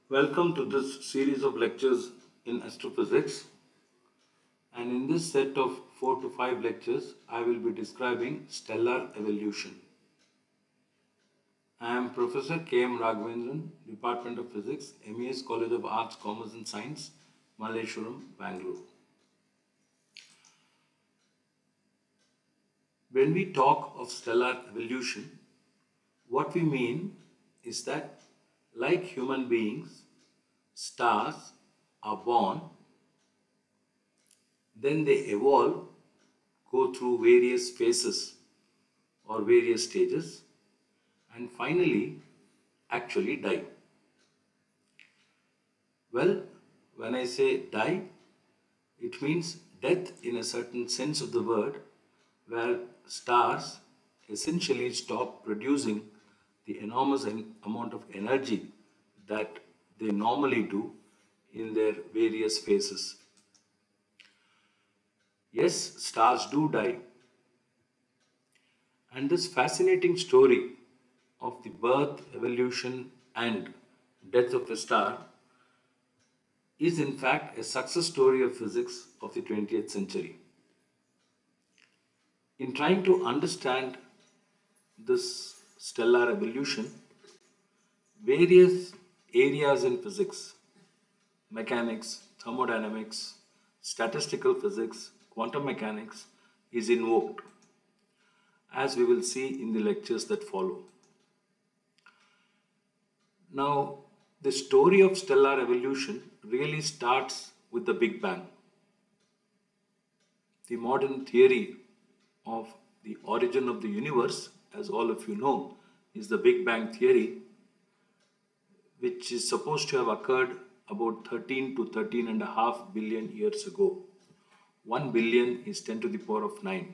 Welcome to this series of lectures in astrophysics, and in this set of 4 to 5 lectures I will be describing stellar evolution. I am Professor K. M. Raghavendran, Department of Physics, MES College of Arts, Commerce and Science, Malleshwaram, Bangalore. When we talk of stellar evolution, what we mean is that, like human beings, stars are born, then they evolve, go through various phases or various stages, and finally actually die. Well, when I say die, it means death in a certain sense of the word, where stars essentially stop producing the enormous amount of energy that they normally do in their various phases. Yes, stars do die. And this fascinating story of the birth, evolution, and death of a star is in fact a success story of physics of the 20th century. In trying to understand this stellar evolution, various areas in physics, mechanics, thermodynamics, statistical physics, quantum mechanics is invoked, as we will see in the lectures that follow. Now, the story of stellar evolution really starts with the Big Bang. The modern theory of the origin of the universe, as all of you know, is the Big Bang theory, which is supposed to have occurred about 13 to 13.5 billion years ago. 1 billion is 10 to the power of 9.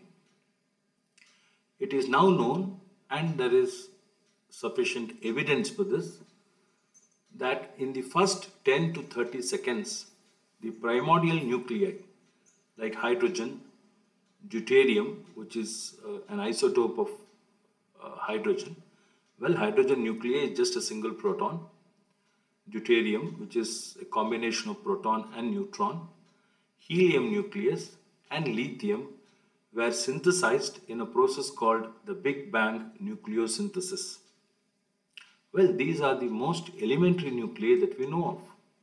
It is now known, and there is sufficient evidence for this, that in the first 10 to 30 seconds, the primordial nuclei like hydrogen, deuterium, which is an isotope of hydrogen. Well, hydrogen nuclei is just a single proton. Deuterium, which is a combination of proton and neutron. Helium nucleus and lithium were synthesized in a process called the Big Bang nucleosynthesis. Well, these are the most elementary nuclei that we know of.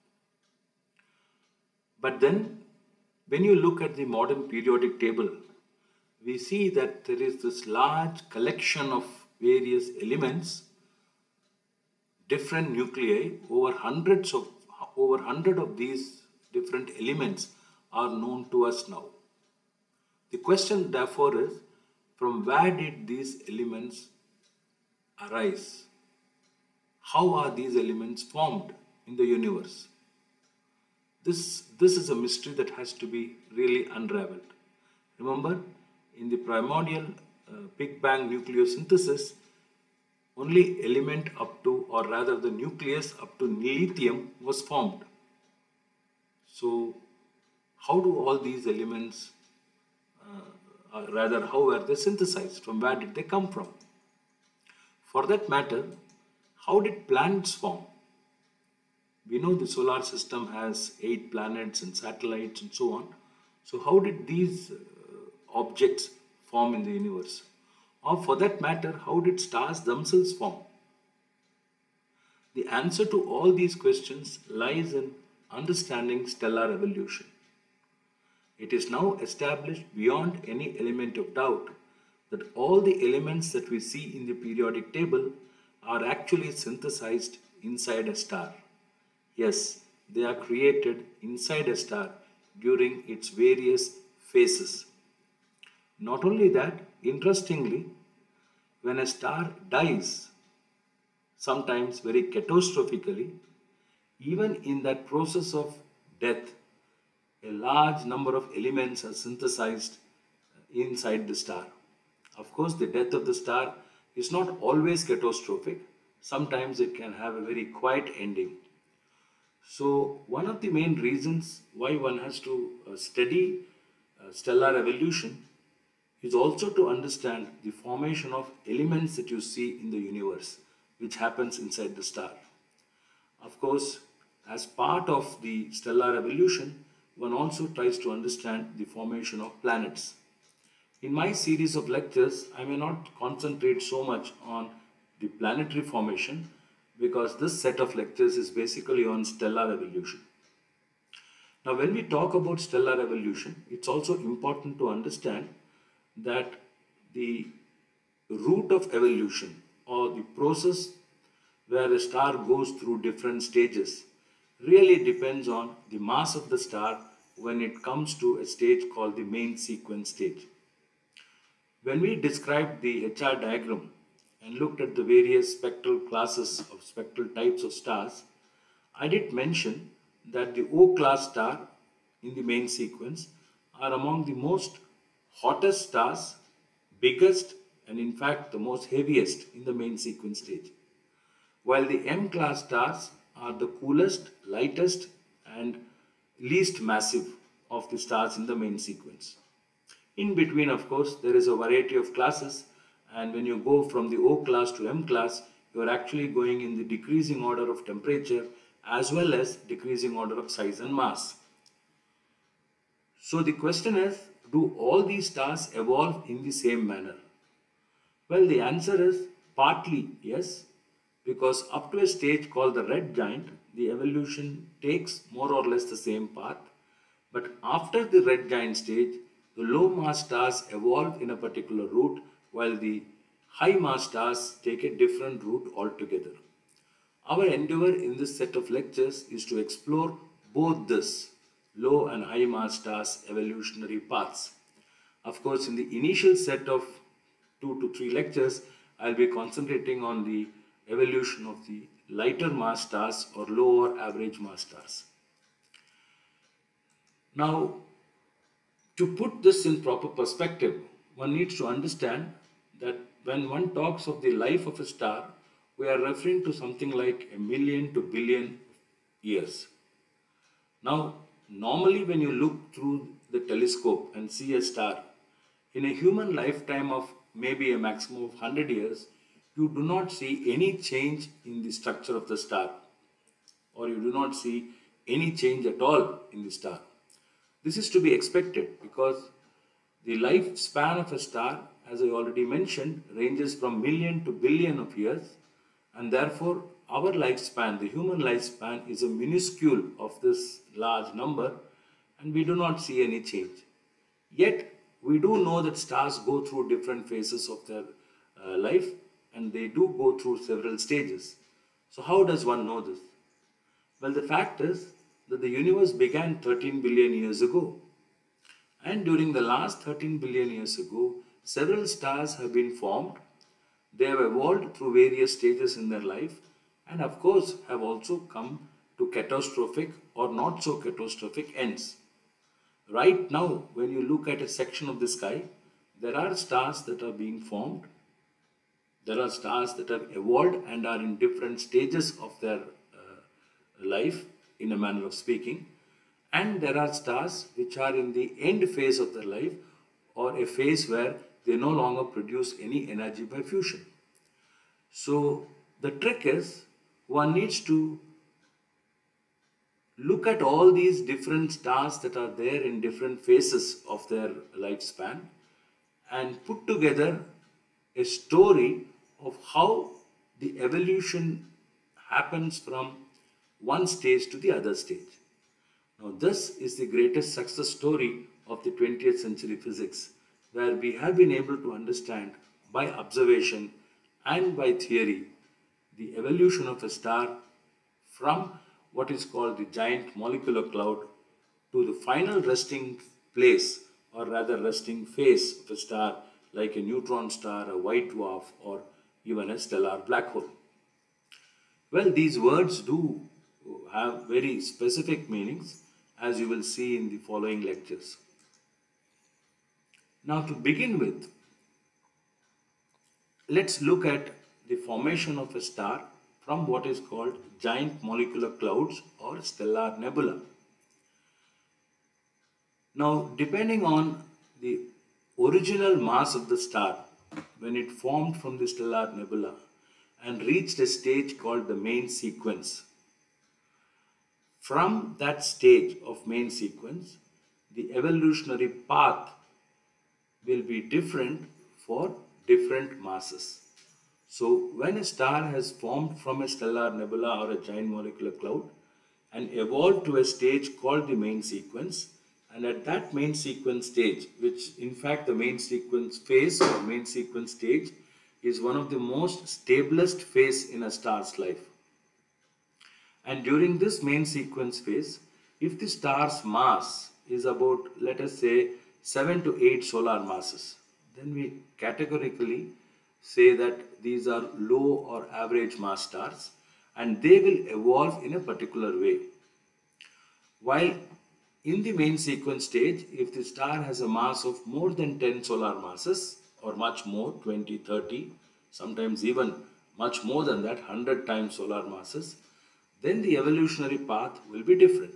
But then, when you look at the modern periodic table, we see that there is this large collection of various elements, different nuclei. Over 100 of these different elements are known to us now. The question therefore is, from where did these elements arise? How are these elements formed in the universe? This is a mystery that has to be really unraveled. Remember, in the primordial Big Bang nucleosynthesis, only element up to, or rather the nucleus up to lithium was formed. So, how do all these elements, how were they synthesized? From where did they come from? For that matter, how did planets form? We know the solar system has 8 planets and satellites and so on. So how did these objects form in the universe? Or for that matter, how did stars themselves form? The answer to all these questions lies in understanding stellar evolution. It is now established beyond any element of doubt that all the elements that we see in the periodic table are actually synthesized inside a star. Yes, they are created inside a star during its various phases. Not only that, interestingly, when a star dies, sometimes very catastrophically, even in that process of death, a large number of elements are synthesized inside the star. Of course, the death of the star is not always catastrophic. Sometimes it can have a very quiet ending. So, one of the main reasons why one has to study stellar evolution is also to understand the formation of elements that you see in the universe, which happens inside the star. Of course, as part of the stellar evolution, one also tries to understand the formation of planets. In my series of lectures, I may not concentrate so much on the planetary formation because this set of lectures is basically on stellar evolution. Now, when we talk about stellar evolution, it's also important to understand that the route of evolution or the process where a star goes through different stages really depends on the mass of the star when it comes to a stage called the main sequence stage. When we described the HR diagram and looked at the various spectral classes of spectral types of stars, I did mention that the O class star in the main sequence are among the most hottest stars, biggest, and in fact the most heaviest in the main sequence stage, while the M class stars are the coolest, lightest, and least massive of the stars in the main sequence. In between, of course, there is a variety of classes, and when you go from the O class to M class, you are actually going in the decreasing order of temperature as well as decreasing order of size and mass. So the question is, do all these stars evolve in the same manner? Well, the answer is partly yes, because up to a stage called the red giant, the evolution takes more or less the same path. But after the red giant stage, the low mass stars evolve in a particular route, while the high mass stars take a different route altogether. Our endeavor in this set of lectures is to explore both this low and high mass stars evolutionary paths. Of course, in the initial set of 2 to 3 lectures, I'll be concentrating on the evolution of the lighter mass stars or lower average mass stars. Now, to put this in proper perspective, one needs to understand that when one talks of the life of a star, we are referring to something like a million to billion years. Now, normally when you look through the telescope and see a star, in a human lifetime of maybe a maximum of 100 years, you do not see any change in the structure of the star, or you do not see any change at all in the star. This is to be expected because the lifespan of a star, as I already mentioned, ranges from million to billion of years, and therefore our lifespan, the human lifespan, is a minuscule of this large number, and we do not see any change. Yet, we do know that stars go through different phases of their life, and they do go through several stages. So how does one know this? Well, the fact is that the universe began 13 billion years ago. And during the last 13 billion years ago, several stars have been formed. They have evolved through various stages in their life, and of course have also come to catastrophic or not so catastrophic ends. Right now, when you look at a section of the sky, there are stars that are being formed. There are stars that have evolved and are in different stages of their life, in a manner of speaking. And there are stars which are in the end phase of their life, or a phase where they no longer produce any energy by fusion. So the trick is, one needs to look at all these different stars that are there in different phases of their lifespan and put together a story of how the evolution happens from one stage to the other stage. Now, this is the greatest success story of the 20th century physics, where we have been able to understand by observation and by theory the evolution of a star from what is called the giant molecular cloud to the final resting place, or rather resting phase of a star like a neutron star, a white dwarf, or even a stellar black hole. Well, these words do have very specific meanings, as you will see in the following lectures. Now, to begin with, let's look at the formation of a star from what is called giant molecular clouds or stellar nebula. Now, depending on the original mass of the star when it formed from the stellar nebula and reached a stage called the main sequence, From that stage of main sequence, the evolutionary path will be different for different masses. So when a star has formed from a stellar nebula or a giant molecular cloud and evolved to a stage called the main sequence, and at that main sequence stage, which in fact the main sequence phase or main sequence stage is one of the most stablest phase in a star's life. And during this main sequence phase, if the star's mass is about, let us say, 7 to 8 solar masses, then we categorically say that these are low or average mass stars and they will evolve in a particular way. While in the main sequence stage, if the star has a mass of more than 10 solar masses or much more, 20, 30, sometimes even much more than that, 100 times solar masses, then the evolutionary path will be different.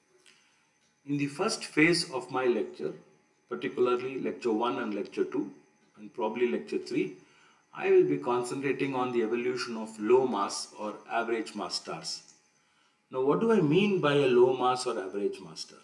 In the first phase of my lecture, particularly lecture 1 and lecture 2 and probably lecture 3, I will be concentrating on the evolution of low mass or average mass stars. Now, what do I mean by a low mass or average mass star?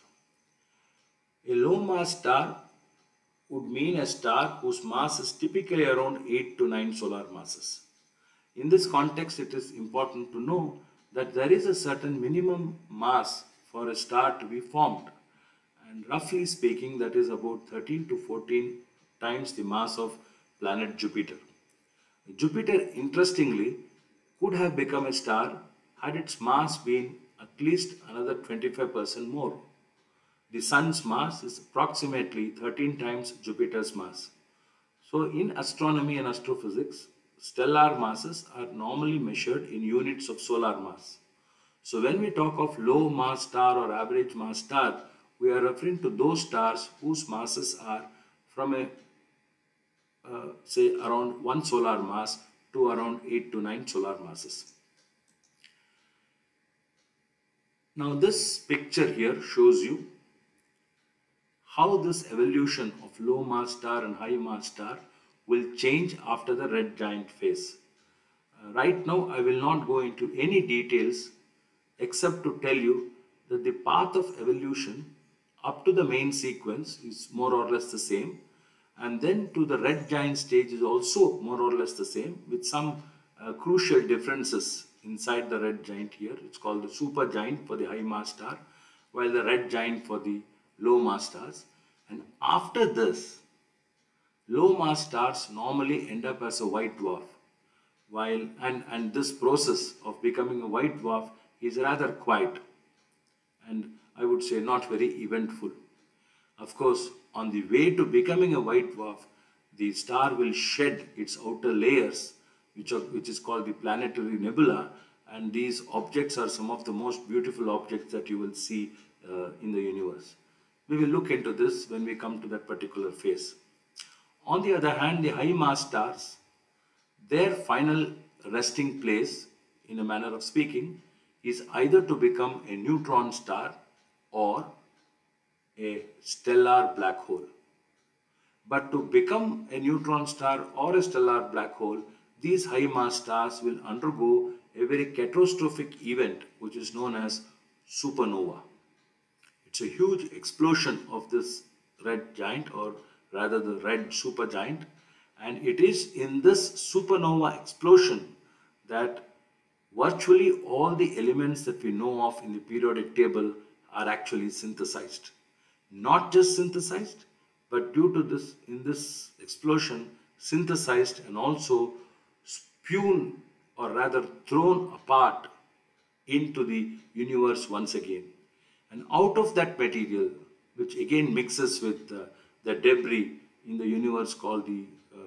A low mass star would mean a star whose mass is typically around 8 to 9 solar masses. In this context, it is important to know that there is a certain minimum mass for a star to be formed, and roughly speaking, that is about 13 to 14 times the mass of planet Jupiter. Jupiter, interestingly, could have become a star had its mass been at least another 25% more. The Sun's mass is approximately 13 times Jupiter's mass. So in astronomy and astrophysics, stellar masses are normally measured in units of solar mass. So when we talk of low mass star or average mass star, we are referring to those stars whose masses are from a say around 1 solar mass to around 8 to 9 solar masses. Now this picture here shows you how this evolution of low mass star and high mass star will change after the red giant phase. Right now I will not go into any details except to tell you that the path of evolution up to the main sequence is more or less the same, and then to the red giant stage is also more or less the same, with some crucial differences inside the red giant here. It's called the super giant for the high mass star, while the red giant for the low mass stars. And after this, low mass stars normally end up as a white dwarf, while and this process of becoming a white dwarf is rather quiet and I would say not very eventful. Of course, on the way to becoming a white dwarf, the star will shed its outer layers, which is called the planetary nebula, and these objects are some of the most beautiful objects that you will see in the universe. We will look into this when we come to that particular phase. On the other hand, the high mass stars, their final resting place, in a manner of speaking, is either to become a neutron star or a stellar black hole. But to become a neutron star or a stellar black hole, these high mass stars will undergo a very catastrophic event which is known as supernova. It's a huge explosion of this red giant, or rather the red supergiant, and it is in this supernova explosion that virtually all the elements that we know of in the periodic table are actually synthesized. Not just synthesized, but due to this, in this explosion, synthesized and also spewed, or rather thrown apart into the universe once again. And out of that material, which again mixes with the debris in the universe called the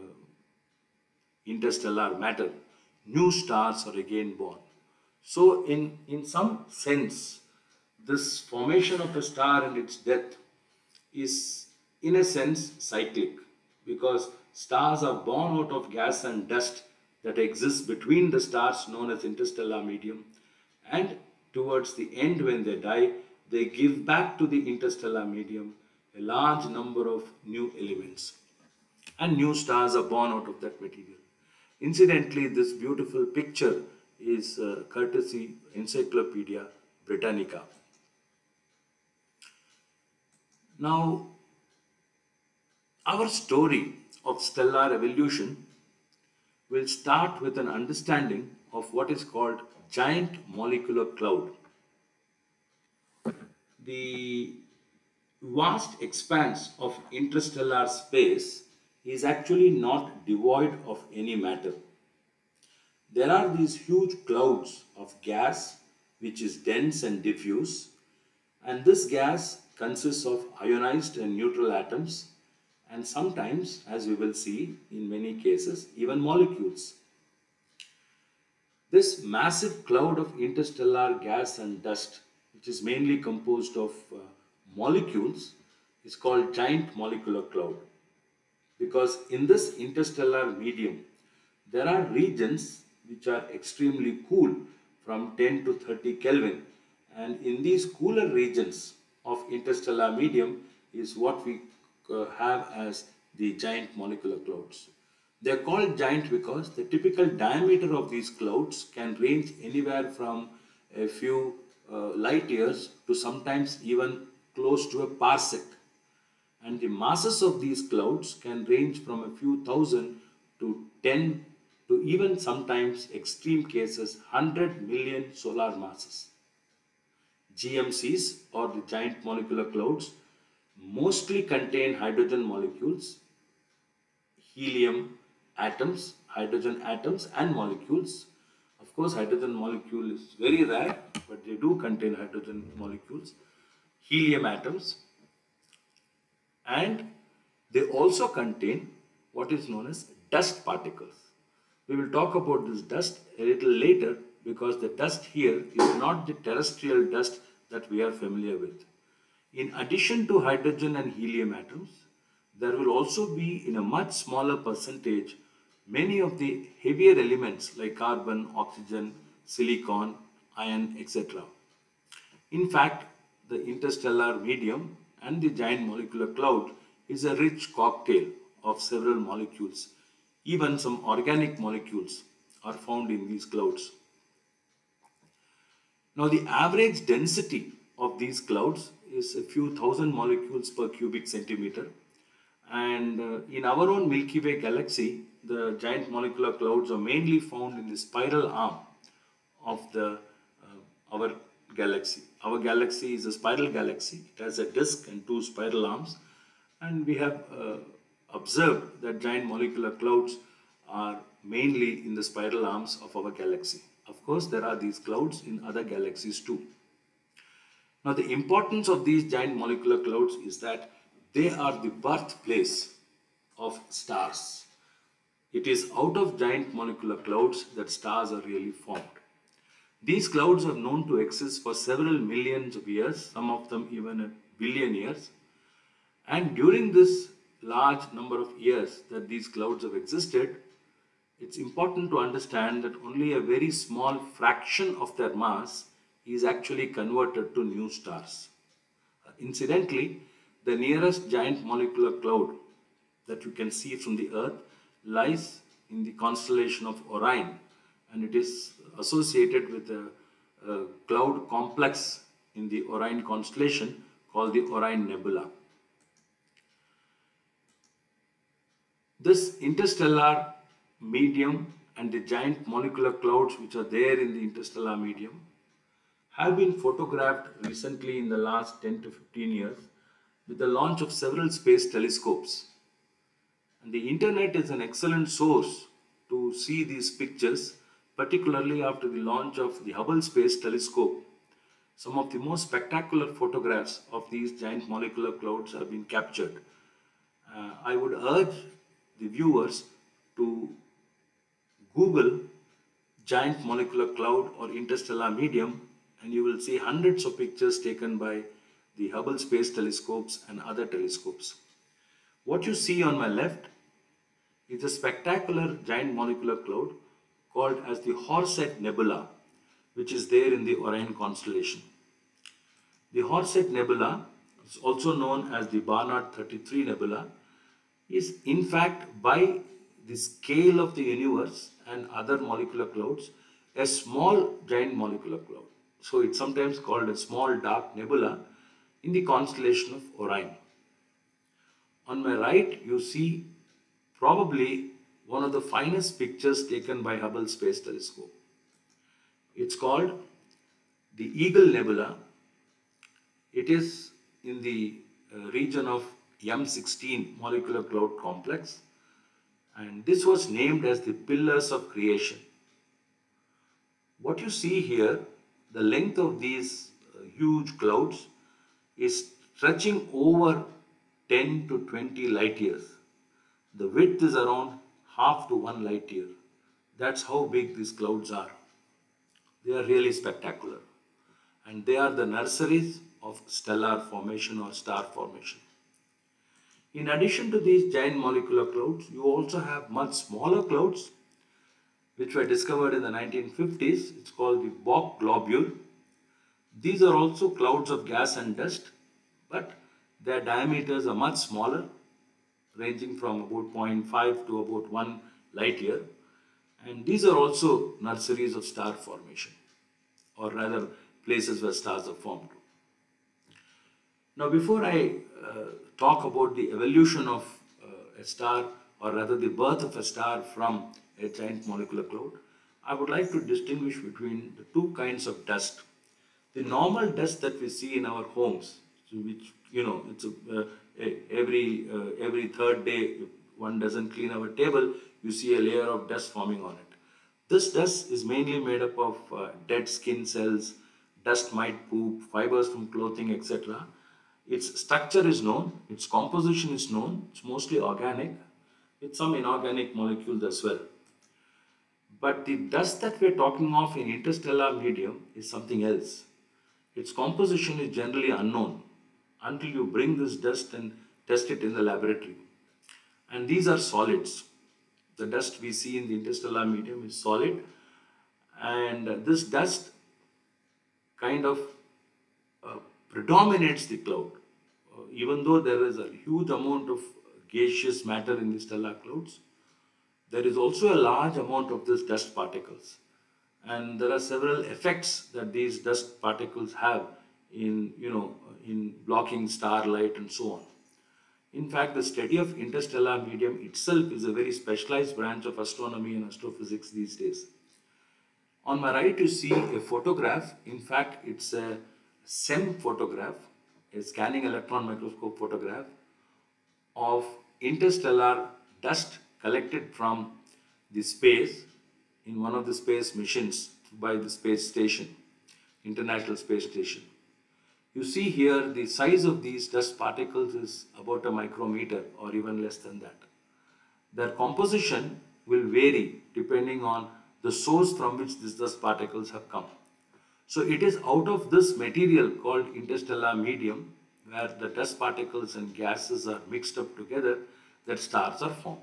interstellar matter, new stars are again born. So in some sense, this formation of a star and its death is in a sense cyclic, because stars are born out of gas and dust that exists between the stars known as interstellar medium, and towards the end when they die, they give back to the interstellar medium a large number of new elements, and new stars are born out of that material. Incidentally, this beautiful picture is courtesy Encyclopedia Britannica. Now, our story of stellar evolution will start with an understanding of what is called giant molecular cloud. The vast expanse of interstellar space is actually not devoid of any matter. There are these huge clouds of gas which is dense and diffuse, and this gas consists of ionized and neutral atoms, and sometimes, as we will see in many cases, even molecules. This massive cloud of interstellar gas and dust, which is mainly composed of molecules, is called giant molecular cloud, because in this interstellar medium there are regions which are extremely cool from 10 to 30 Kelvin, and in these cooler regions of interstellar medium is what we have as the giant molecular clouds. They are called giant because the typical diameter of these clouds can range anywhere from a few light years to sometimes even close to a parsec, and the masses of these clouds can range from a few thousand to 10 to even sometimes extreme cases 100 million solar masses. GMCs, or the giant molecular clouds, mostly contain hydrogen molecules, helium atoms, hydrogen atoms and molecules. Of course, hydrogen molecule is very rare, but they do contain hydrogen molecules, helium atoms, and they also contain what is known as dust particles. We will talk about this dust a little later, because the dust here is not the terrestrial dust that we are familiar with. In addition to hydrogen and helium atoms, there will also be, in a much smaller percentage, many of the heavier elements like carbon, oxygen, silicon, iron, etc. In fact, the interstellar medium and the giant molecular cloud is a rich cocktail of several molecules. Even some organic molecules are found in these clouds. Now, the average density of these clouds is a few thousand molecules per cubic centimeter. And in our own Milky Way galaxy, the giant molecular clouds are mainly found in the spiral arm of our galaxy. Our galaxy is a spiral galaxy. It has a disk and two spiral arms. And we have observed that giant molecular clouds are mainly in the spiral arms of our galaxy. Of course, there are these clouds in other galaxies too. Now, the importance of these giant molecular clouds is that they are the birthplace of stars. It is out of giant molecular clouds that stars are really formed. These clouds are known to exist for several millions of years, some of them even a billion years. And during this large number of years that these clouds have existed, it's important to understand that only a very small fraction of their mass is actually converted to new stars. Incidentally, the nearest giant molecular cloud that you can see from the Earth lies in the constellation of Orion, and it is associated with a cloud complex in the Orion constellation called the Orion Nebula. This interstellar medium and the giant molecular clouds which are there in the interstellar medium have been photographed recently in the last 10 to 15 years with the launch of several space telescopes. And the internet is an excellent source to see these pictures, particularly after the launch of the Hubble Space Telescope. Some of the most spectacular photographs of these giant molecular clouds have been captured. I would urge the viewers to Google giant molecular cloud or interstellar medium, and you will see hundreds of pictures taken by the Hubble Space Telescopes and other telescopes. What you see on my left is a spectacular giant molecular cloud called as the Horsehead Nebula, which is there in the Orion constellation. The Horsehead Nebula is also known as the Barnard 33 Nebula, is in fact, by the scale of the universe and other molecular clouds, a small giant molecular cloud. So it's sometimes called a small dark nebula in the constellation of Orion. On my right, you see probably one of the finest pictures taken by Hubble Space Telescope. It's called the Eagle Nebula. It is in the region of M16 molecular cloud complex, and this was named as the Pillars of Creation. What you see here, the length of these huge clouds is stretching over 10 to 20 light years. The width is around half to 1 light year. That's how big these clouds are. They are really spectacular. And they are the nurseries of stellar formation or star formation. In addition to these giant molecular clouds, you also have much smaller clouds which were discovered in the 1950s. It's called the Bok globule. These are also clouds of gas and dust, but their diameters are much smaller, ranging from about 0.5 to about 1 light year. And these are also nurseries of star formation, or rather places where stars are formed. Now, before I talk about the evolution of a star, or rather the birth of a star from a giant molecular cloud, I would like to distinguish between the two kinds of dust. The normal dust that we see in our homes, which it's every third day, if one doesn't clean our table, you see a layer of dust forming on it. This dust is mainly made up of dead skin cells, dust mite poop, fibers from clothing, etc. Its structure is known, its composition is known, it's mostly organic, with some inorganic molecules as well. But the dust that we're talking of in interstellar medium is something else. Its composition is generally unknown until you bring this dust and test it in the laboratory. And these are solids. The dust we see in the interstellar medium is solid, and this dust kind of predominates the cloud. Even though there is a huge amount of gaseous matter in the stellar clouds, there is also a large amount of these dust particles. And there are several effects that these dust particles have in blocking starlight and so on. In fact, the study of interstellar medium itself is a very specialized branch of astronomy and astrophysics these days. On my right, you see a photograph. In fact, it's a SEM photograph, a scanning electron microscope photograph of interstellar dust collected from the space in one of the space missions by the space station, International Space Station. You see here the size of these dust particles is about a micrometer or even less than that. Their composition will vary depending on the source from which these dust particles have come. So it is out of this material called interstellar medium, where the dust particles and gases are mixed up together, that stars are formed.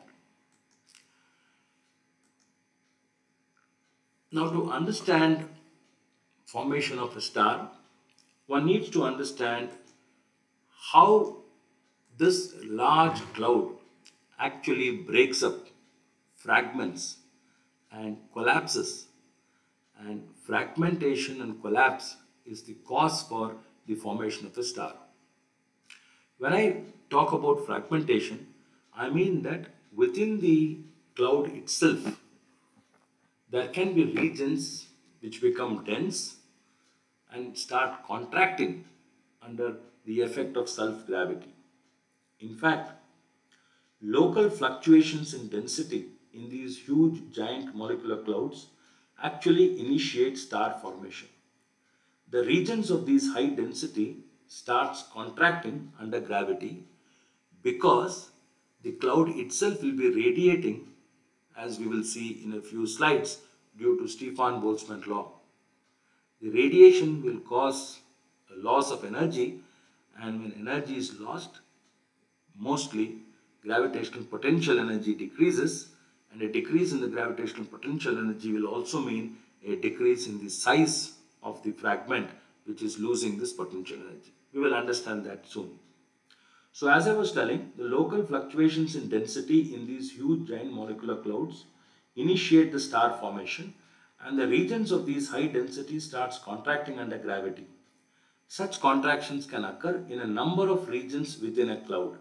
Now, to understand formation of a star, one needs to understand how this large cloud actually breaks up, fragments, and collapses. And fragmentation and collapse is the cause for the formation of a star. When I talk about fragmentation, I mean that within the cloud itself, there can be regions which become dense and start contracting under the effect of self-gravity. In fact, local fluctuations in density in these huge giant molecular clouds actually initiate star formation. The regions of these high density starts contracting under gravity because the cloud itself will be radiating, as we will see in a few slides, due to Stefan Boltzmann law. The radiation will cause a loss of energy, and when energy is lost, mostly gravitational potential energy decreases, and a decrease in the gravitational potential energy will also mean a decrease in the size of the fragment which is losing this potential energy. We will understand that soon. So as I was telling, the local fluctuations in density in these huge giant molecular clouds initiate the star formation, and the regions of these high densities starts contracting under gravity. Such contractions can occur in a number of regions within a cloud.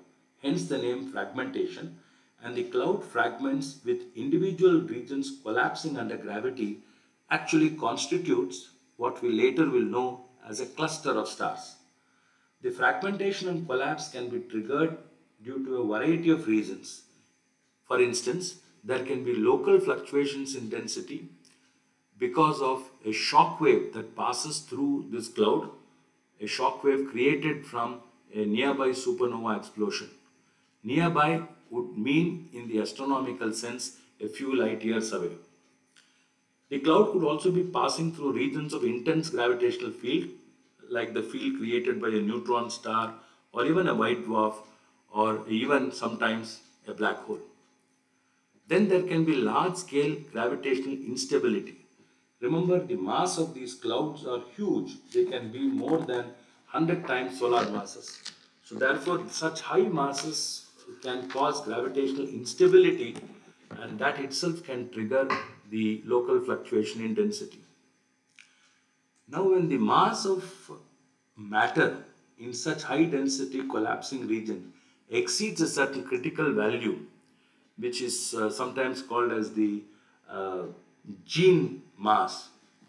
hence the name fragmentation, and the cloud fragments with individual regions collapsing under gravity actually constitutes what we later will know as a cluster of stars. The fragmentation and collapse can be triggered due to a variety of reasons. For instance, there can be local fluctuations in density because of a shock wave that passes through this cloud, a shock wave created from a nearby supernova explosion. Nearby would mean, in the astronomical sense, a few light years away. The cloud could also be passing through regions of intense gravitational field, like the field created by a neutron star or even a white dwarf or even sometimes a black hole. Then there can be large-scale gravitational instability. Remember, the mass of these clouds are huge. They can be more than 100 times solar masses. So therefore, such high masses can cause gravitational instability, and that itself can trigger the local fluctuation in density. Now, when the mass of matter in such high density collapsing region exceeds a certain critical value, which is sometimes called as the gene mass,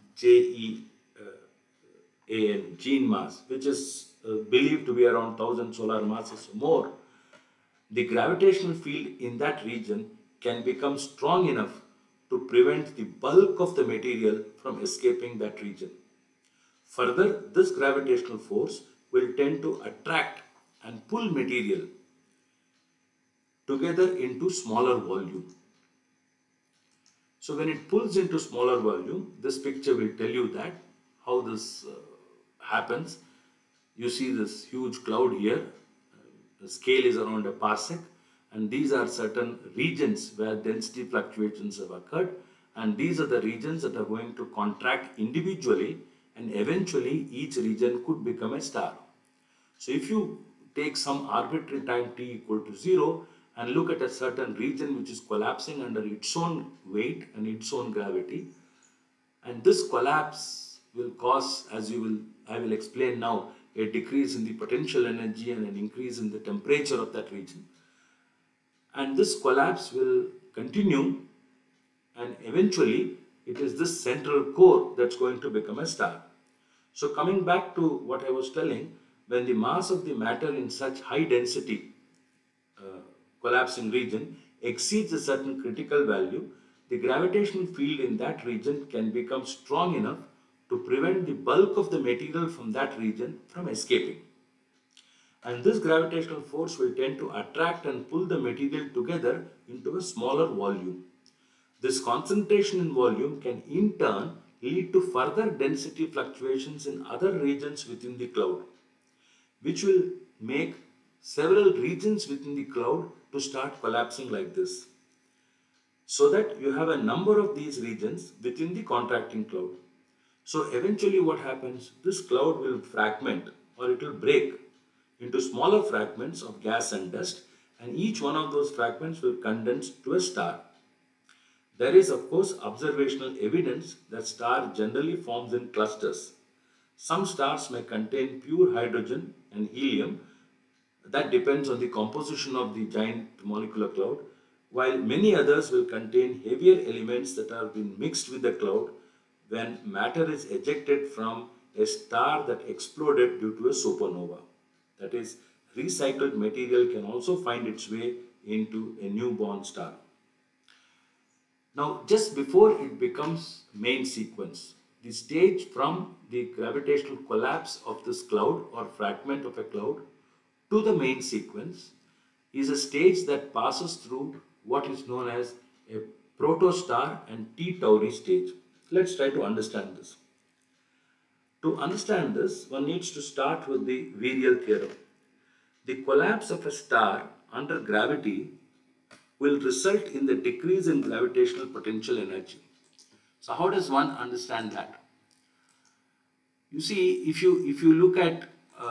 G-E-A-N, gene mass, which is believed to be around 1000 solar masses or more, the gravitational field in that region can become strong enough to prevent the bulk of the material from escaping that region. Further, this gravitational force will tend to attract and pull material together into smaller volume. So when it pulls into smaller volume, this picture will tell you that how this happens. You see this huge cloud here. The scale is around a parsec, and these are certain regions where density fluctuations have occurred, and these are the regions that are going to contract individually, and eventually each region could become a star. So if you take some arbitrary time t equal to 0 and look at a certain region which is collapsing under its own weight and its own gravity, and this collapse will cause, as I will explain now, a decrease in the potential energy and an increase in the temperature of that region. And this collapse will continue, and eventually it is this central core that's going to become a star. So coming back to what I was telling, when the mass of the matter in such high density collapsing region exceeds a certain critical value, the gravitational field in that region can become strong enough to prevent the bulk of the material from that region from escaping. And this gravitational force will tend to attract and pull the material together into a smaller volume. This concentration in volume can in turn lead to further density fluctuations in other regions within the cloud, which will make several regions within the cloud to start collapsing like this, so that you have a number of these regions within the contracting cloud. So eventually what happens, this cloud will fragment, or it will break into smaller fragments of gas and dust, and each one of those fragments will condense to a star. There is of course observational evidence that star generally forms in clusters. Some stars may contain pure hydrogen and helium. That depends on the composition of the giant molecular cloud, while many others will contain heavier elements that have been mixed with the cloud when matter is ejected from a star that exploded due to a supernova. That is, recycled material can also find its way into a newborn star. Now, just before it becomes main sequence, the stage from the gravitational collapse of this cloud or fragment of a cloud to the main sequence is a stage that passes through what is known as a protostar and T Tauri stage. Let's try to understand this. To understand this, one needs to start with the virial theorem. The collapse of a star under gravity will result in the decrease in gravitational potential energy. So how does one understand that? You see, if you look at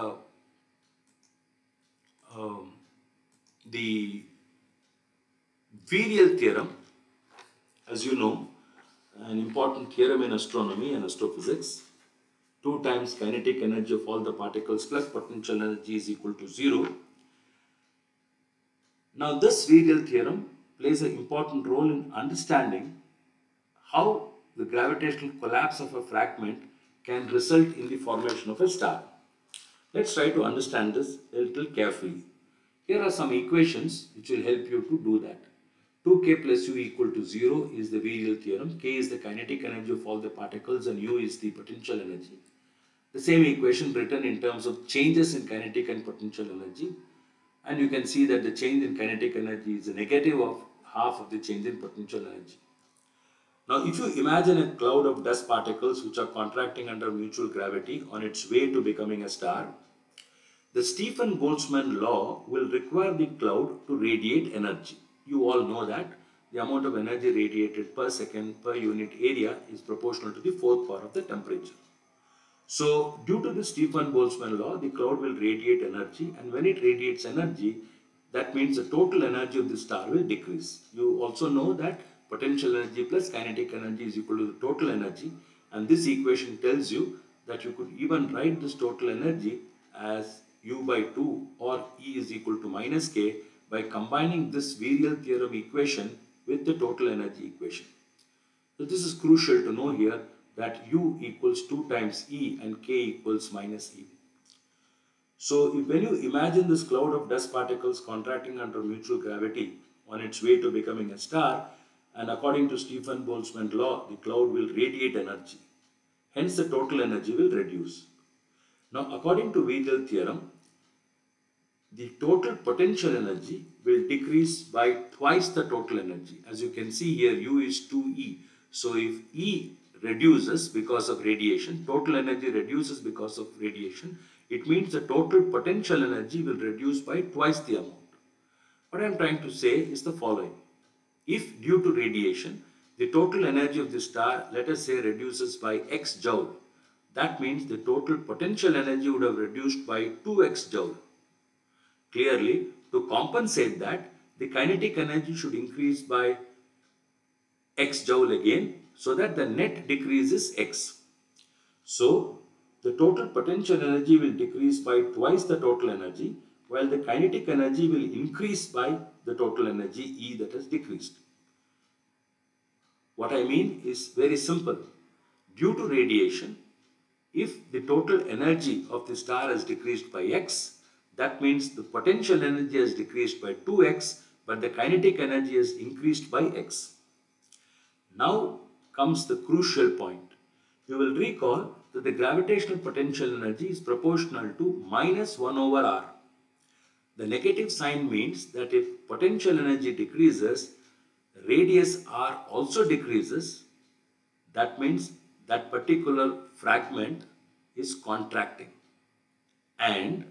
the virial theorem, as you know, an important theorem in astronomy and astrophysics, 2 times kinetic energy of all the particles plus potential energy is equal to 0. Now this virial theorem plays an important role in understanding how the gravitational collapse of a fragment can result in the formation of a star. Let's try to understand this a little carefully. Here are some equations which will help you to do that. 2k plus u equal to 0 is the virial theorem. K is the kinetic energy of all the particles and u is the potential energy. The same equation written in terms of changes in kinetic and potential energy. And you can see that the change in kinetic energy is a negative of half of the change in potential energy. Now, if you imagine a cloud of dust particles which are contracting under mutual gravity on its way to becoming a star, the Stefan-Boltzmann law will require the cloud to radiate energy. You all know that the amount of energy radiated per second per unit area is proportional to the fourth power of the temperature. So, due to the Stefan-Boltzmann law, the cloud will radiate energy, and when it radiates energy, that means the total energy of the star will decrease. You also know that potential energy plus kinetic energy is equal to the total energy, and this equation tells you that you could even write this total energy as U by 2 or E is equal to minus K by combining this virial theorem equation with the total energy equation. So this is crucial to know here that U equals 2 times E and K equals minus E. So when you imagine this cloud of dust particles contracting under mutual gravity on its way to becoming a star, and according to Stefan-Boltzmann law, the cloud will radiate energy. Hence the total energy will reduce. Now according to virial theorem, the total potential energy will decrease by twice the total energy. As you can see here, U is 2E. So if E reduces because of radiation, total energy reduces because of radiation, it means the total potential energy will reduce by twice the amount. What I am trying to say is the following. If due to radiation, the total energy of the star, let us say, reduces by x joule, that means the total potential energy would have reduced by 2x joule. Clearly, to compensate that, the kinetic energy should increase by x joule again, so that the net decreases x. So, the total potential energy will decrease by twice the total energy, while the kinetic energy will increase by the total energy E that has decreased. What I mean is very simple. Due to radiation, if the total energy of the star has decreased by x, that means the potential energy has decreased by 2x, but the kinetic energy has increased by x. Now comes the crucial point. You will recall that the gravitational potential energy is proportional to minus 1 over r. The negative sign means that if potential energy decreases, radius r also decreases. That means that particular fragment is contracting, and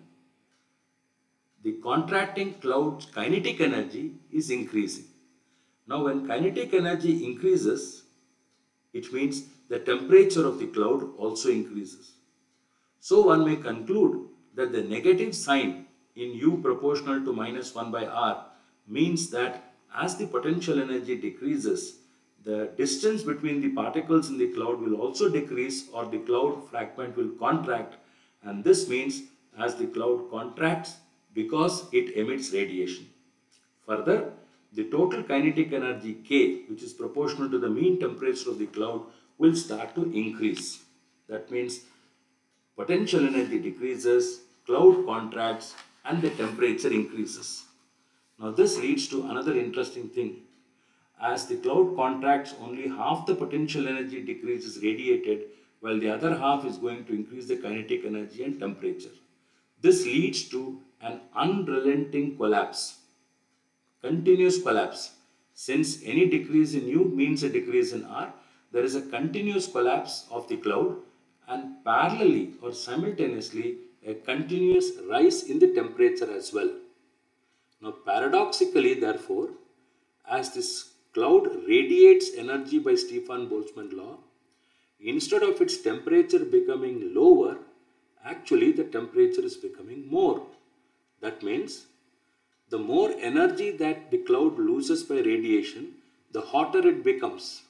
the contracting cloud's kinetic energy is increasing. Now when kinetic energy increases, it means the temperature of the cloud also increases. So one may conclude that the negative sign in U proportional to minus 1 by R means that as the potential energy decreases, the distance between the particles in the cloud will also decrease, or the cloud fragment will contract, and this means as the cloud contracts because it emits radiation. Further, the total kinetic energy K, which is proportional to the mean temperature of the cloud, will start to increase. That means potential energy decreases, cloud contracts, and the temperature increases. Now this leads to another interesting thing. As the cloud contracts, only half the potential energy decrease is radiated, while the other half is going to increase the kinetic energy and temperature. This leads to an unrelenting collapse, continuous collapse. Since any decrease in U means a decrease in R, there is a continuous collapse of the cloud, and parallelly or simultaneously a continuous rise in the temperature as well. Now paradoxically, therefore, as this cloud radiates energy by Stefan-Boltzmann law, instead of its temperature becoming lower, actually the temperature is becoming more. That means the more energy that the cloud loses by radiation, the hotter it becomes.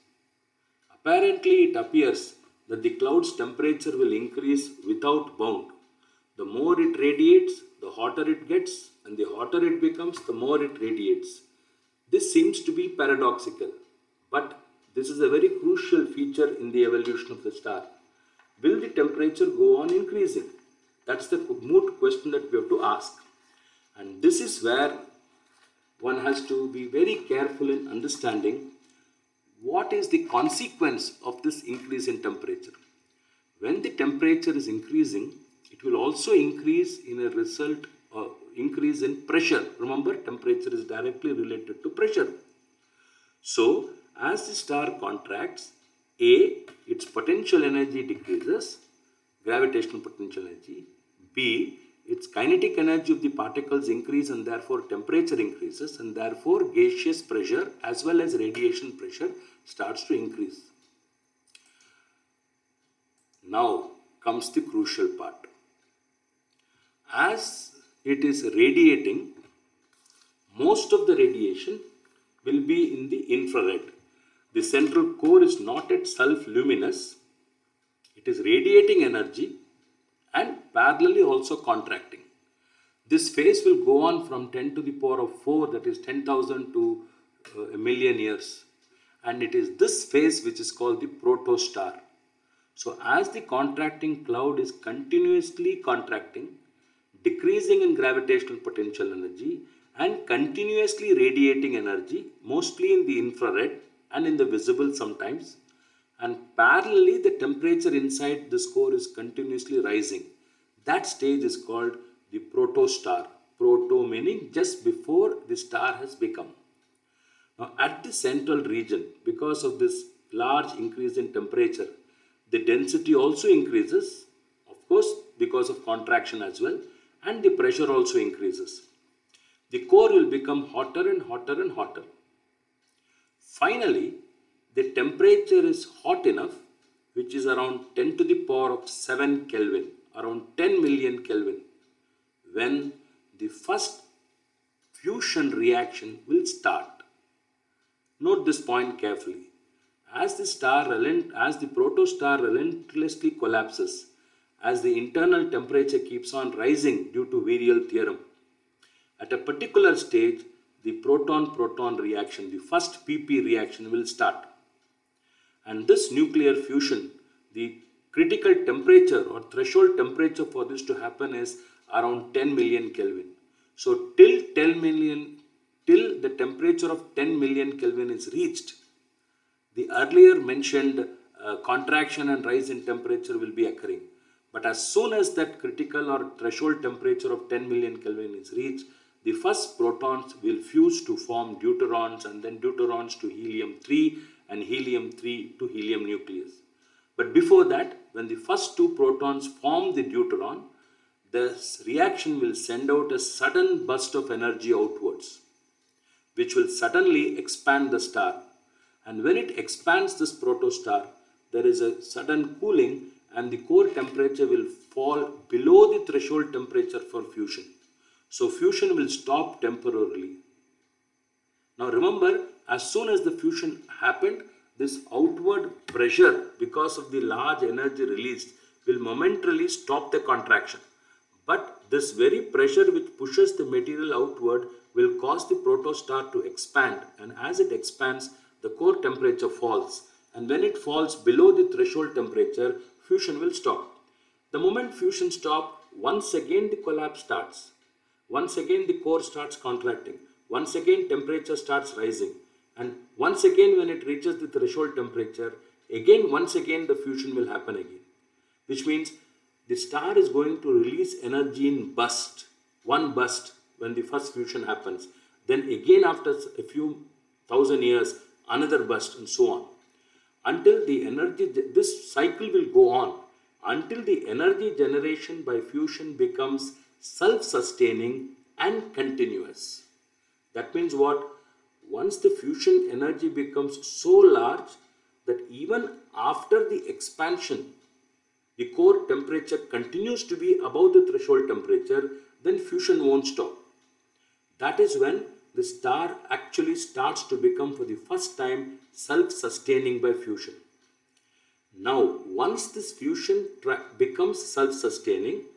Apparently, it appears that the cloud's temperature will increase without bound. The more it radiates, the hotter it gets, and the hotter it becomes, the more it radiates. This seems to be paradoxical, but this is a very crucial feature in the evolution of the star. Will the temperature go on increasing? That's the moot question that we have to ask. And this is where one has to be very careful in understanding what is the consequence of this increase in temperature. When the temperature is increasing, it will also increase in a result increase in pressure. Remember, temperature is directly related to pressure. So, as the star contracts, A, its potential energy decreases, gravitational potential energy. B, its kinetic energy of the particles increase and therefore temperature increases, and therefore gaseous pressure as well as radiation pressure starts to increase. Now comes the crucial part. As it is radiating, most of the radiation will be in the infrared. The central core is not itself luminous. It is radiating energy and parallelly also contracting. This phase will go on from 10 to the power of 4, that is 10,000 to a million years. And it is this phase which is called the protostar. So as the contracting cloud is continuously contracting, decreasing in gravitational potential energy and continuously radiating energy, mostly in the infrared and in the visible sometimes, and parallelly the temperature inside this core is continuously rising. That stage is called the protostar. Proto meaning just before the star has become. Now at the central region, because of this large increase in temperature, the density also increases, of course because of contraction as well, and the pressure also increases. The core will become hotter and hotter and hotter. Finally, the temperature is hot enough, which is around 10 to the power of 7 Kelvin, around 10 million Kelvin, when the first fusion reaction will start. Note this point carefully. As the protostar relentlessly collapses, as the internal temperature keeps on rising due to virial theorem, at a particular stage, the proton-proton reaction, the first PP reaction will start. And this nuclear fusion, the critical temperature or threshold temperature for this to happen is around 10 million Kelvin. So till the temperature of 10 million Kelvin is reached, the earlier mentioned contraction and rise in temperature will be occurring. But as soon as that critical or threshold temperature of 10 million Kelvin is reached, the first protons will fuse to form deuterons, and then deuterons to helium-3 and helium-3 to helium nucleus. But before that, when the first two protons form the deuteron, this reaction will send out a sudden burst of energy outwards, which will suddenly expand the star. And when it expands this protostar, there is a sudden cooling and the core temperature will fall below the threshold temperature for fusion. So fusion will stop temporarily. Now remember, as soon as the fusion happened, this outward pressure, because of the large energy released, will momentarily stop the contraction. But this very pressure which pushes the material outward will cause the protostar to expand, and as it expands, the core temperature falls, and when it falls below the threshold temperature, fusion will stop. The moment fusion stops, once again the collapse starts. Once again the core starts contracting. Once again temperature starts rising. And once again when it reaches the threshold temperature, once again the fusion will happen again. Which means the star is going to release energy in burst. One burst when the first fusion happens. Then again after a few thousand years, another burst, and so on. Until the energy, this cycle will go on until the energy generation by fusion becomes self-sustaining and continuous. That means what? Once the fusion energy becomes so large that even after the expansion, the core temperature continues to be above the threshold temperature, then fusion won't stop. That is when the star actually starts to become for the first time self-sustaining by fusion. Now, once this fusion becomes self-sustaining,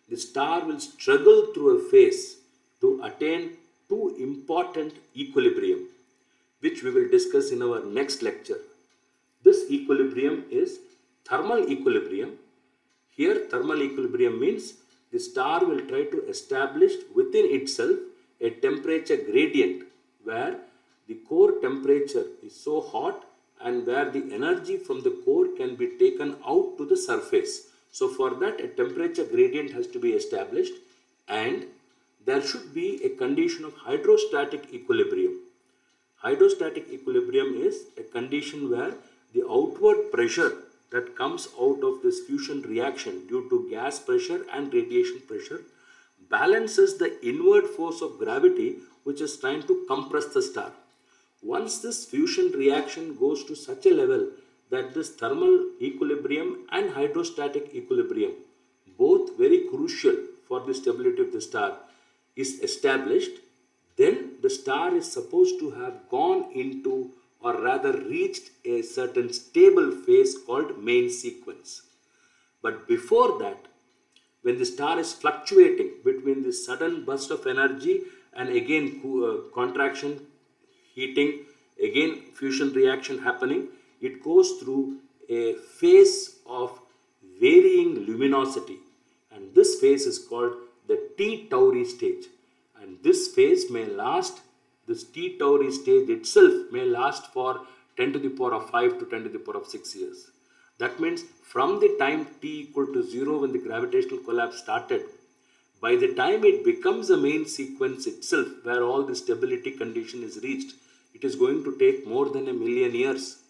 the star will struggle through a phase to attain two important equilibrium, which we will discuss in our next lecture. This equilibrium is thermal equilibrium. Here, thermal equilibrium means the star will try to establish within itself a temperature gradient where the core temperature is so hot and where the energy from the core can be taken out to the surface. So for that, a temperature gradient has to be established, and there should be a condition of hydrostatic equilibrium. Hydrostatic equilibrium is a condition where the outward pressure that comes out of this fusion reaction due to gas pressure and radiation pressure balances the inward force of gravity which is trying to compress the star. Once this fusion reaction goes to such a level that this thermal equilibrium and hydrostatic equilibrium, both very crucial for the stability of the star, is established, then the star is supposed to have gone into, or rather reached, a certain stable phase called main sequence. But before that, when the star is fluctuating between the sudden burst of energy and again contraction, heating, again fusion reaction happening, it goes through a phase of varying luminosity, and this phase is called the T Tauri stage. And this phase may last, this T Tauri stage itself may last for 10 to the power of 5 to 10 to the power of 6 years. That means from the time T equal to 0 when the gravitational collapse started, by the time it becomes a main sequence itself where all the stability condition is reached, it is going to take more than 1,000,000 years.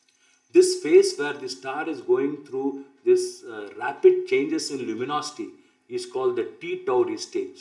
This phase where the star is going through this rapid changes in luminosity is called the T Tauri stage.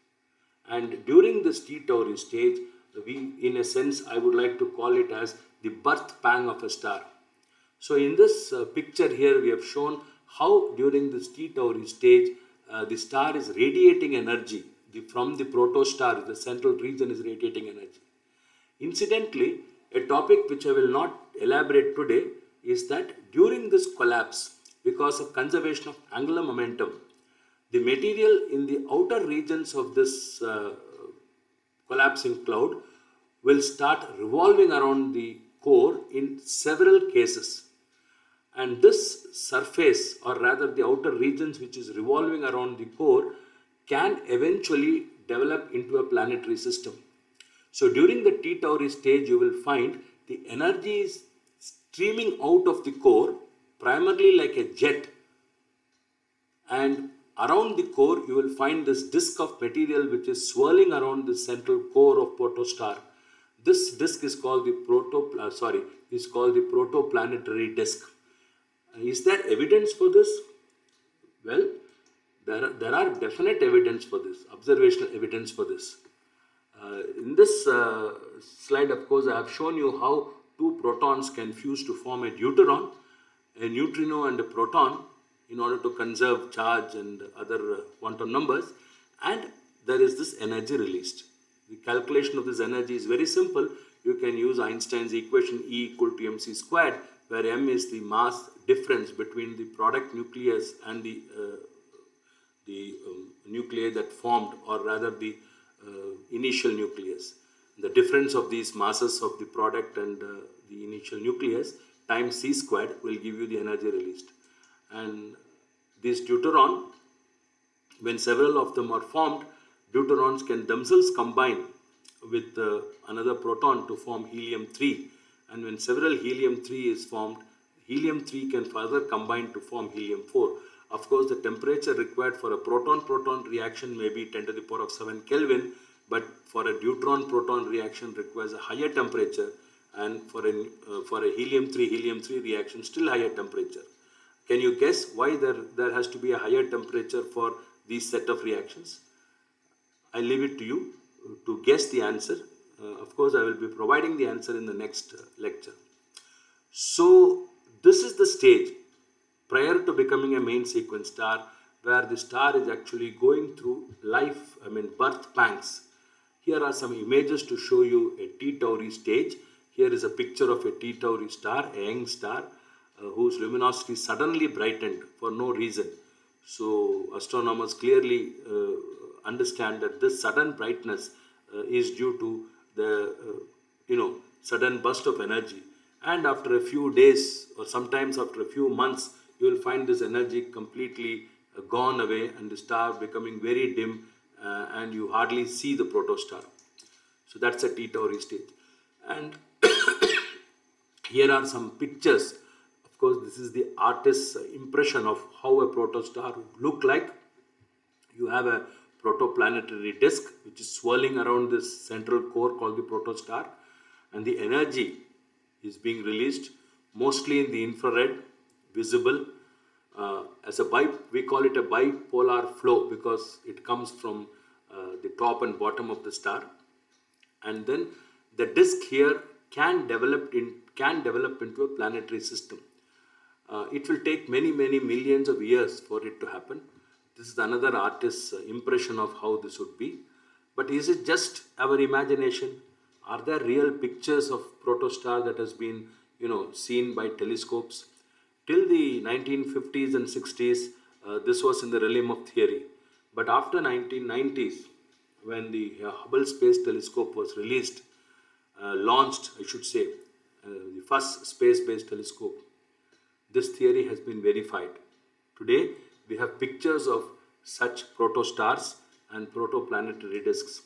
And during this T Tauri stage, in a sense, I would like to call it as the birth pang of a star. So in this picture here, we have shown how during this T Tauri stage, the star is radiating energy from the protostar. The central region is radiating energy. Incidentally, a topic which I will not elaborate today is that during this collapse, because of conservation of angular momentum, the material in the outer regions of this collapsing cloud will start revolving around the core in several cases. And this surface, or rather the outer regions which is revolving around the core, can eventually develop into a planetary system. So during the T Tauri stage, you will find the energy is streaming out of the core primarily like a jet, and around the core you will find this disk of material which is swirling around the central core of protostar. This disk is called the protoplanetary disk. Is there evidence for this? Well, there are definite evidence for this, observational evidence for this. In this slide, of course, I have shown you how two protons can fuse to form a deuteron, a neutrino and a proton, in order to conserve charge and other quantum numbers, and there is this energy released. The calculation of this energy is very simple. You can use Einstein's equation E equal to mc squared, where m is the mass difference between the product nucleus and the nuclei that formed, or rather the initial nucleus. The difference of these masses of the product and the initial nucleus times c squared will give you the energy released. And this deuteron, when several of them are formed, deuterons can themselves combine with another proton to form helium-3. And when several helium-3 is formed, helium-3 can further combine to form helium-4. Of course, the temperature required for a proton-proton reaction may be 10 to the power of 7 Kelvin, but for a deuteron-proton reaction requires a higher temperature, and for a helium-3 reaction, still higher temperature. Can you guess why there has to be a higher temperature for these set of reactions? I leave it to you to guess the answer. Of course, I will be providing the answer in the next lecture. So this is the stage prior to becoming a main sequence star, where the star is actually going through birth pangs. Here are some images to show you a T Tauri stage. Here is a picture of a T Tauri star, a young star, whose luminosity suddenly brightened for no reason. So astronomers clearly understand that this sudden brightness is due to the sudden burst of energy, and after a few days or sometimes after a few months, you will find this energy completely gone away and the star becoming very dim, and you hardly see the protostar. So that's a T Tauri stage. And here are some pictures. Of course, this is the artist's impression of how a protostar would look like. You have a protoplanetary disk which is swirling around this central core called the protostar, and the energy is being released mostly in the infrared, visible as a we call it a bipolar flow because it comes from the top and bottom of the star. And then the disk here can develop into a planetary system. It will take many millions of years for it to happen. This is another artist's impression of how this would be. But is it just our imagination? Are there real pictures of protostar that has been seen by telescopes? Till the 1950s and 60s, this was in the realm of theory. But after 1990s, when the Hubble Space Telescope was launched, I should say, the first space-based telescope, this theory has been verified. Today, we have pictures of such protostars and protoplanetary disks.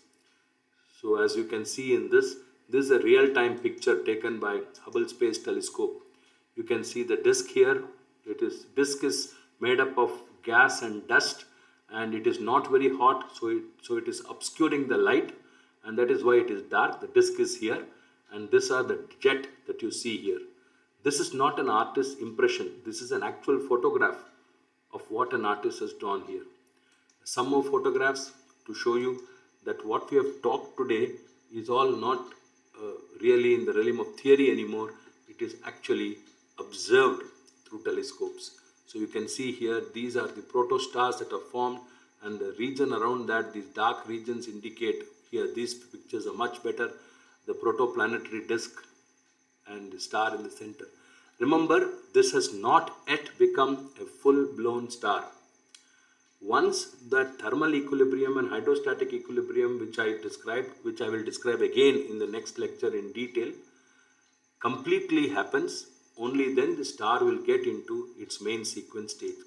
So as you can see in this is a real-time picture taken by Hubble Space Telescope. You can see the disk here. Disk is made up of gas and dust, and it is not very hot, so it is obscuring the light, and that is why it is dark. The disk is here, and these are the jet that you see here. This is not an artist's impression. This is an actual photograph of what an artist has drawn here. Some more photographs to show you that what we have talked today is all not really in the realm of theory anymore. It is actually observed through telescopes. So you can see here, these are the protostars that are formed, and the region around that, these dark regions indicate here, these pictures are much better, the protoplanetary disk and the star in the center. Remember, this has not yet become a full-blown star. Once that thermal equilibrium and hydrostatic equilibrium, which I will describe again in the next lecture in detail, completely happens, only then the star will get into its main sequence state.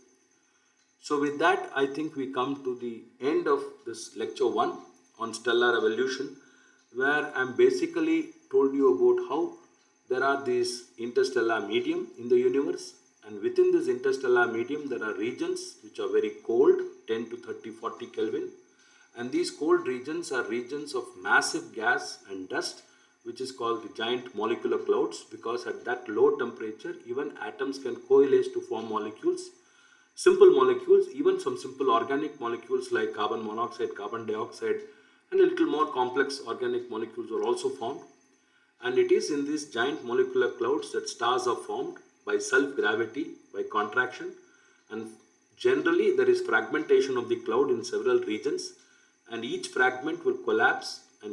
So with that, I think we come to the end of this lecture 1 on stellar evolution, where I'm basically told you about how there are these interstellar medium in the universe, and within this interstellar medium there are regions which are very cold, 10 to 30, 40 Kelvin, and these cold regions are regions of massive gas and dust, which is called the giant molecular clouds, because at that low temperature even atoms can coalesce to form molecules. Simple molecules, even some simple organic molecules like carbon monoxide, carbon dioxide, and a little more complex organic molecules are also formed. And it is in these giant molecular clouds that stars are formed by self-gravity, by contraction, and generally there is fragmentation of the cloud in several regions, and each fragment will collapse, and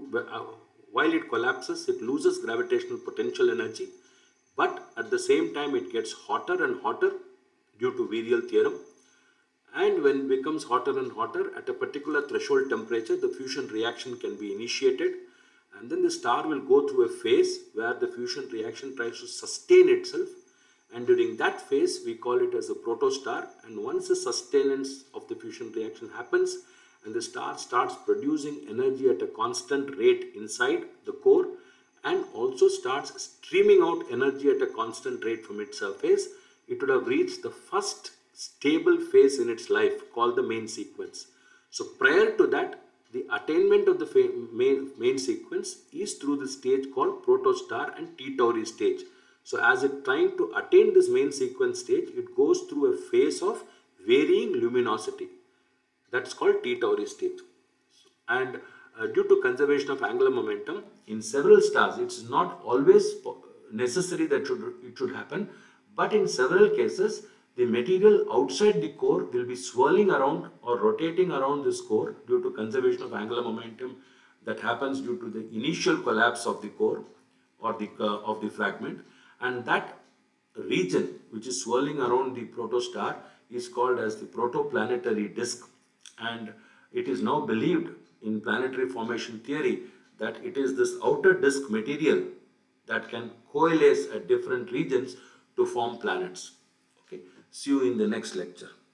while it collapses, it loses gravitational potential energy, but at the same time it gets hotter and hotter due to Virial theorem. And when it becomes hotter and hotter, at a particular threshold temperature, the fusion reaction can be initiated, and then the star will go through a phase where the fusion reaction tries to sustain itself, and during that phase we call it as a protostar. And once the sustenance of the fusion reaction happens and the star starts producing energy at a constant rate inside the core and also starts streaming out energy at a constant rate from its surface, it would have reached the first stable phase in its life called the main sequence. So prior to that, the attainment of the main sequence is through the stage called protostar and T Tauri stage. So as it trying to attain this main sequence stage, it goes through a phase of varying luminosity. That's called T Tauri stage. And due to conservation of angular momentum, in several stars, it's not always necessary that it should happen, but in several cases, the material outside the core will be swirling around or rotating around this core due to conservation of angular momentum that happens due to the initial collapse of the core or of the fragment, and that region which is swirling around the protostar is called as the protoplanetary disk, and it is now believed in planetary formation theory that it is this outer disk material that can coalesce at different regions to form planets. Okay, see you in the next lecture.